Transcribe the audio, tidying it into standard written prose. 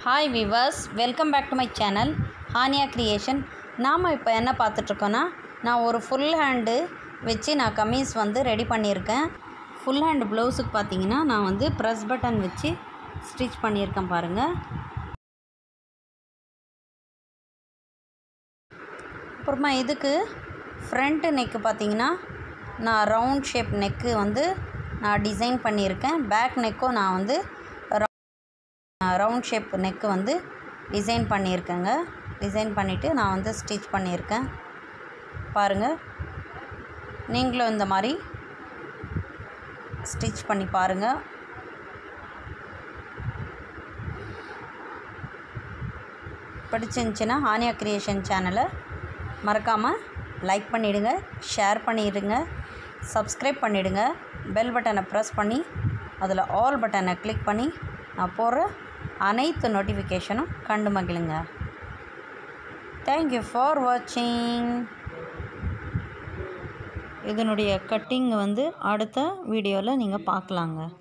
Hi viewers, welcome back to my channel Haniya creation. நாம் இப்போ என்ன பார்த்துட்ருக்கோன்னா, நான் ஒரு ஃபுல் ஹேண்டு வச்சு நான் கமீஸ் ரெடி பண்ணியிருக்கேன். ஃபுல் ஹேண்டு ப்ளவுஸுக்கு பார்த்தீங்கன்னா நான் ப்ரெஸ் பட்டன் வச்சு ஸ்டிச் பண்ணியிருக்கேன் பாருங்கள். அப்புறமா இதுக்கு ஃப்ரண்ட் நெக்கு பார்த்தீங்கன்னா நான் ரவுண்ட் ஷேப் நெக்கு நான் டிசைன் பண்ணியிருக்கேன். பேக் நெக்கும் நான் ரவுண்ட் ஷேப் நெக்கு டிசைன் பண்ணியிருக்கேங்க. டிசைன் பண்ணிவிட்டு நான் ஸ்டிச் பண்ணியிருக்கேன் பாருங்கள். நீங்களும் இந்த மாதிரி ஸ்டிச் பண்ணி பாருங்கள். பிடிச்சிருந்துச்சின்னா ஹானியா கிரியேஷன் சேனலை மறக்காமல் லைக் பண்ணிவிடுங்க, ஷேர் பண்ணிவிடுங்க, சப்ஸ்கிரைப் பண்ணிவிடுங்க. பெல் பட்டனை ப்ரெஸ் பண்ணி அதில் ஆல் பட்டனை கிளிக் பண்ணி நான் போடுற அனைத்து நோட்டிஃபிகேஷனும் கண்டு மகிழுங்க. தேங்க்யூ ஃபார் வாட்சிங். இதனுடைய கட்டிங் அடுத்த வீடியோவில் நீங்கள் பார்க்கலாங்க.